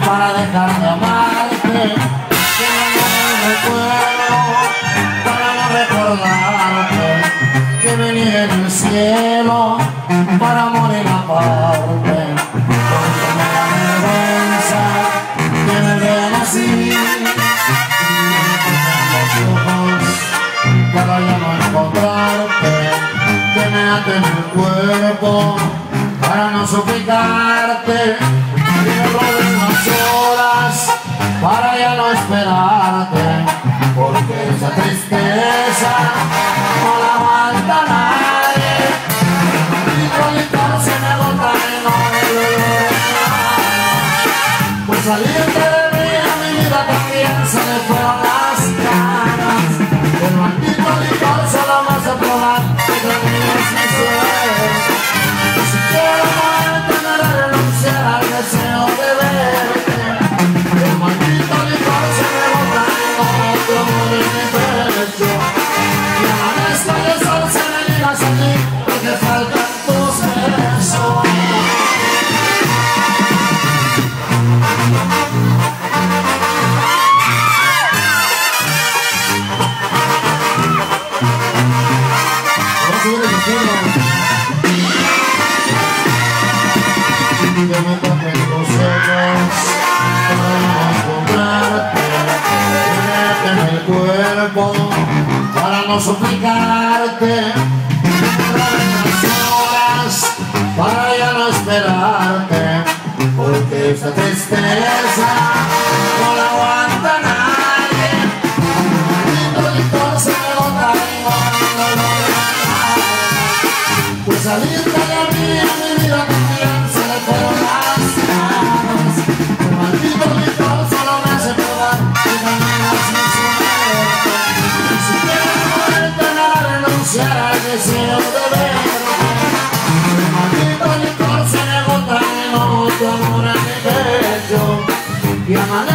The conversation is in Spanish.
para dejar de amarte, que no me recuerdo, para no recordarte, que me niegue el cielo, para morir aparte, porque me da vergüenza que me vean así, para ya no encontrarte, que me aten el cuerpo, para no suplicarte, que me roben las horas, para ya no esperarte, porque esa tristeza no la aguanta nadie. Mi licor se me agota y no me duele nada, pues salirte de mí a mi vida también se le fueron las ganas. El maldito licor solo me hace probar que de mí es mi suerte. Y si quiero muerte me haré renunciar al deseo de verte. El maldito licor se me bota y no como de mi pecho. Y amanezco y el sol se me liga hacia ti porque faltan tus besos. Que me toquen tus ojos para no encontrarte, que me el cuerpo para no suplicarte, que me roben las horas para ya no esperarte, porque esa tristeza no la aguanta nadie. El licor se me bota y no me duele nada, pues salirte de mí a mi vida también se le fueron las ganas. El maldito licor solo me hace probar que también es mi suerte. Y si quiero muerte me hará renunciar al deseo de verte. El maldito licor se me bota y no tu amor en mi pecho. Y